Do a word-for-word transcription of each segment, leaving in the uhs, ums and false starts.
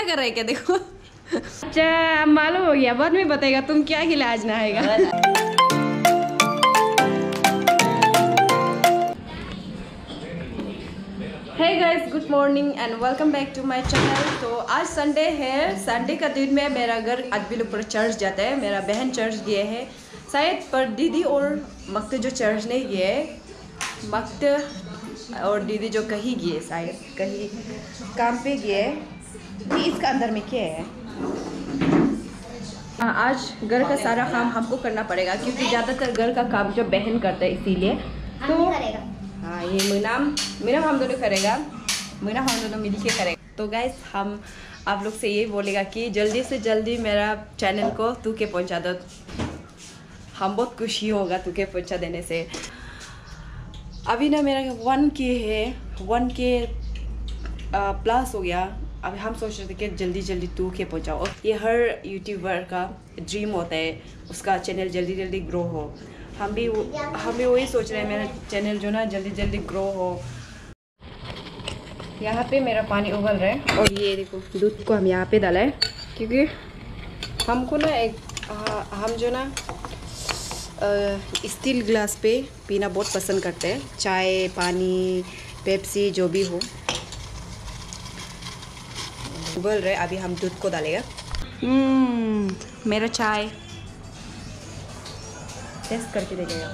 प्रार्थना कर रहे हैं क्या? देखो अच्छा मालूम हो गया, बाद में बताएगा तुम क्या खिला आज नहाएगा। Hey guys, good morning and welcome back to my channel. तो आज संडे है, संडे का दिन में मेरा घर अदबिल ऊपर चर्च जाता है। मेरा बहन चर्च गए है शायद, पर दीदी और मक्त जो चर्च नहीं गए, मक्त और दीदी जो कहीं गए, शायद कहीं काम पे गए। इसका अंदर में क्या है? आज घर का सारा काम हमको करना पड़ेगा क्योंकि ज़्यादातर घर का काम जो बहन करता है, इसीलिए तो हाँ ये मीनाम मीनाम हम दोनों करेगा, मीनाम हम दोनों मिल के करेगा। तो गाइस हम आप लोग से यही बोलेगा कि जल्दी से जल्दी मेरा चैनल को तू के पहुँचा दो, हम बहुत खुशी होगा तू के पहुँचा देने से। अभी ना मेरा वन के है, वन के प्लस हो गया। अब हम सोच रहे थे कि जल्दी जल्दी टू के पहुँचाओ। ये हर यूट्यूबर का ड्रीम होता है, उसका चैनल जल्दी जल्दी ग्रो हो। हम भी हम भी वही सोच रहे हैं, मेरा चैनल जो ना जल्दी जल्दी ग्रो हो। यहाँ पे मेरा पानी उबल रहा है और ये देखो दूध को हम यहाँ पे डाला है क्योंकि हमको ना एक आ, हम जो ना स्टील ग्लास पे पीना बहुत पसंद करते हैं, चाय पानी पेप्सी जो भी हो। उबल रहे, अभी हम दूध को डालेगा। हम्म मेरा चाय टेस्ट करके देखेगा।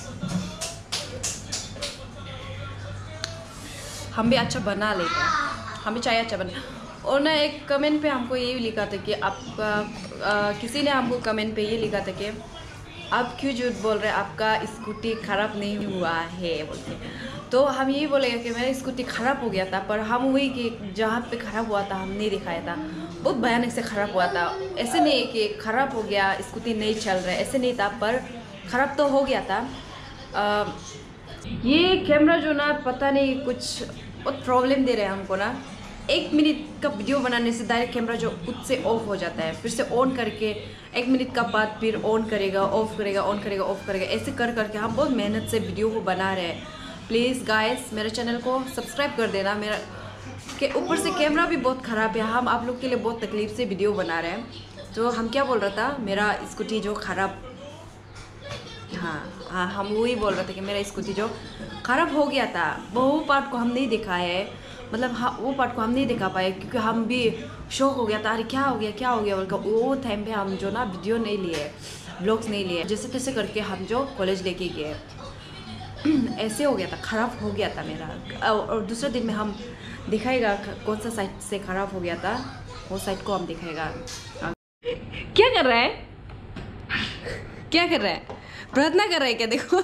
हम भी अच्छा बना लेते हैं, हम भी चाय अच्छा बना। और ना एक कमेंट पे हमको ये लिखा था कि आपका आ, किसी ने हमको कमेंट पे ये लिखा था कि आप क्यों झूठ बोल रहे हैं, आपका स्कूटी ख़राब नहीं हुआ है बोलते। तो हम यही बोलेंगे कि मेरा स्कूटी ख़राब हो गया था, पर हम वही कि जहाँ पे ख़राब हुआ था हम नहीं दिखाया था। बहुत भयानक से ख़राब हुआ था, ऐसे नहीं कि ख़राब हो गया स्कूटी नहीं चल रहा है, ऐसे नहीं था, पर ख़राब तो हो गया था। आ, ये कैमरा जो ना पता नहीं कुछ बहुत प्रॉब्लम दे रहे हैं हमको ना। एक मिनट का वीडियो बनाने से डायरेक्ट कैमरा जो खुद से ऑफ हो जाता है, फिर से ऑन करके एक मिनट का बाद फिर ऑन करेगा ऑफ करेगा ऑन करेगा ऑफ करेगा, ऐसे कर करके हम बहुत मेहनत से वीडियो को बना रहे हैं। प्लीज़ गाइस मेरे चैनल को सब्सक्राइब कर देना। मेरा के ऊपर से कैमरा भी बहुत ख़राब है, हम आप लोग के लिए बहुत तकलीफ से वीडियो बना रहे हैं। तो हम क्या बोल रहा था, मेरा स्कूटी जो ख़राब, हाँ हाँ हम वही बोल रहे थे कि मेरा स्कूटी जो ख़राब हो गया था, वो पार्ट को हम नहीं दिखाए है, मतलब हाँ वो पार्ट को हम नहीं दिखा पाए क्योंकि हम भी शौक हो गया था, अरे क्या हो गया क्या हो गया बोलकर। वो टाइम पे हम जो ना वीडियो नहीं लिए, ब्लॉग्स नहीं लिए, जैसे तैसे करके हम जो कॉलेज लेके गए, ऐसे हो गया था, ख़राब हो गया था मेरा। और दूसरे दिन में हम दिखाएगा कौन सा साइड से ख़राब हो गया था, वो साइड को हम दिखाएगा। क्या कर रहा है, क्या कर रहा है, प्रार्थना कर रहा है क्या? देखो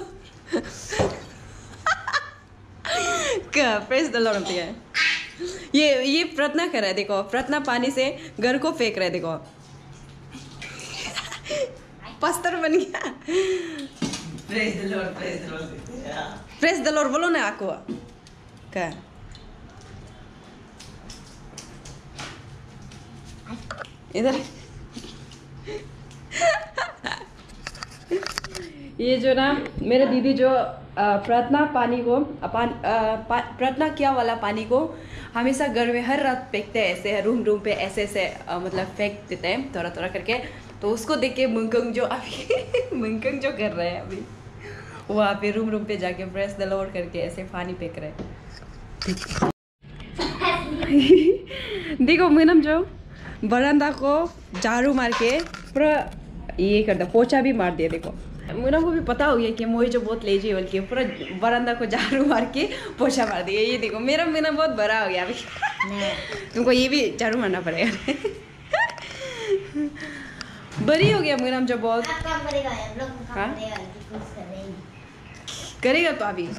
क्या प्रेस द लॉर्ड होती है, ये ये प्रार्थना कर रहा है। देखो प्रार्थना पानी से घर को फेंक रहा है, देखो पास्टर बन गया। Praise the Lord, praise the Lord, praise the Lord बोलो ना आपको क्या? इधर ये जो ना मेरे दीदी जो प्रार्थना पानी को प्रार्थना किया वाला पानी को हमेशा घर में हर रात फेंकते हैं, ऐसे रूम रूम पे ऐसे ऐसे आ, मतलब फेंक देते हैं थोड़ा थोड़ा करके। तो उसको देख के मुंकंग जो अभी मुंकंग जो कर रहे हैं अभी वहाँ पे रूम रूम पे जाके प्रेस द लॉर्ड करके ऐसे पानी फेंक रहे हैं। देखो मीनम जो बरामदा को झाड़ू मार के पूरा ये कर दिया, पोछा भी मार दिया। देखो मीनम को भी पता हो गया कि मोही जो बहुत लेजी है, बल्कि पूरा बरामदा को झाड़ू मार के पोछा मार दिया। ये देखो मेरा मीनम बहुत बड़ा हो गया अभी तुमको ये भी झाड़ू मारना पड़ेगा। बड़ी हो गया मीनम जो बहुत हाँ करेगा। तो अभी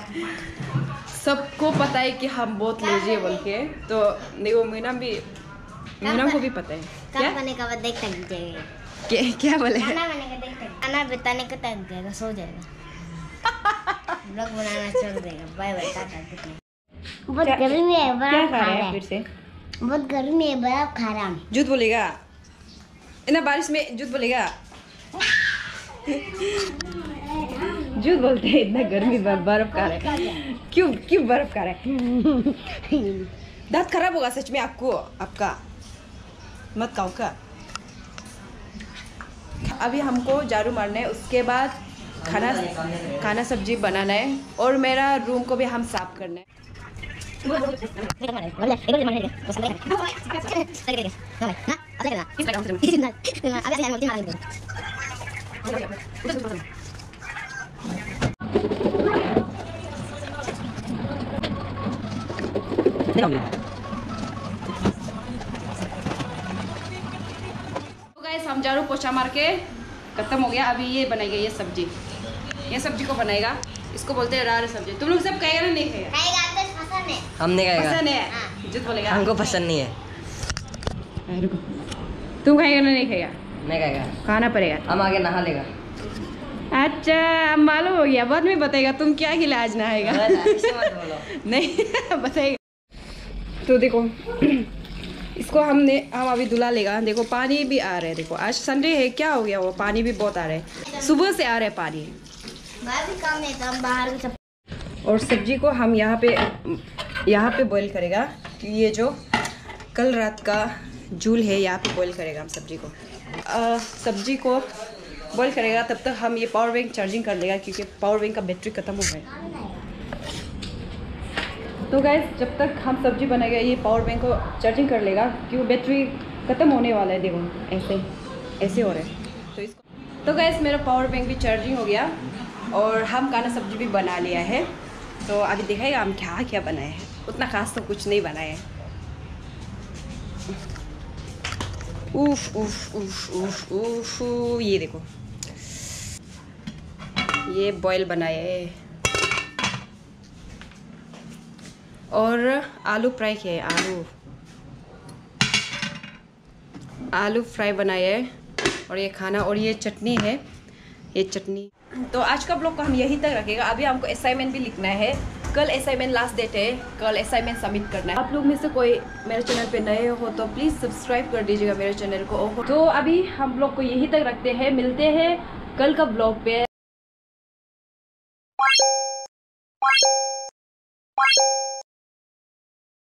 सबको पता है कि हम बहुत लेजी है बोल के, तो देखो मीनम भी, मीनम को भी पता है। क्या खाने का बाद देख जाएगा, क्या क्या बोले, खाना बनाने का देख खाना बताने का तक जाएगा, सो जाएगा, ब्लॉग बनाना छोड़ देगा। बाय बाय, टाटा। बहुत गर्मी है, बर्फ खा रहा है फिर से, बहुत गर्मी है, बर्फ खा रहा हूँ। झूठ बोलेगा इतना बारिश में, झूठ बोलेगा, झूठ बोलते हैं इतना गर्मी में बर्फ खा रहा है। क्यों क्यों बर्फ खा रहा है? दांत खराब होगा सच में आपको, आपका मत खाओ का। अभी हमको झाड़ू मारना है, उसके बाद खाना खाना सब्जी बनाना है और मेरा रूम को भी हम साफ करना है। तो गाइस हम झाड़ू पोछा मार के खत्म हो गया। अभी ये बनाएगा, ये सब्जी ये सब्जी को बनाएगा, इसको बोलते हैं रार सब्जी। तुम लोग सब खाएगा ना नहीं खाएगा? पसंद है। हम नहीं खाएगा। पसंद है, जित बोलेगा हमको पसंद नहीं है। तुम खाएगा ना नहीं खाएगा? नहीं खाएगा, खाना पड़ेगा। हम आगे नहा लेगा। अच्छा अब मालूम हो गया, बाद में बताएगा तुम क्या खिला आज नहाएगा। ऐसे मत बोलो। नहीं बताएगा। तो देखो इसको हमने हम अभी धुला लेगा। देखो पानी भी आ रहा है, देखो आज संडे है, क्या हो गया वो पानी भी बहुत आ रहा है, सुबह से आ रहा है पानी। बाहर भी काम नहीं था, हम बाहर भी सब। और सब्जी को हम यहाँ पे यहाँ पे बॉईल करेगा, कि ये जो कल रात का झूल है यहाँ पे बॉईल करेगा हम सब्जी को। आ, सब्जी को बॉईल करेगा, तब तक हम ये पावर बैंक चार्जिंग कर लेगा, क्योंकि पावर बैंक का बैटरी ख़त्म हो गया। तो गाइस जब तक हम सब्जी बनाएगा ये पावर बैंक को चार्जिंग कर लेगा, क्योंकि बैटरी ख़त्म होने वाला है। देखो ऐसे ऐसे हो रहा है। तो इसको तो गाइस मेरा पावर बैंक भी चार्जिंग हो गया और हम खाना सब्जी भी बना लिया है। तो अभी दिखाएगा हम क्या क्या बनाए हैं। उतना खास तो कुछ नहीं बनाए हैं। उफ उफ उफ उफ उफ ये देखो, ये बॉयल बनाए और आलू फ्राई किए, आलू आलू फ्राई बनाए और ये खाना, और ये चटनी है, ये चटनी। तो आज का ब्लॉग को हम यहीं तक रखेगा। अभी हमको असाइनमेंट भी लिखना है, कल असाइनमेंट लास्ट डेट है, कल असाइनमेंट सबमिट करना है। आप लोग में से कोई मेरे चैनल पे नए हो तो प्लीज़ सब्सक्राइब कर दीजिएगा मेरे चैनल को। तो अभी हम ब्लॉग को यहीं तक रखते हैं, मिलते हैं कल का ब्लॉग पे।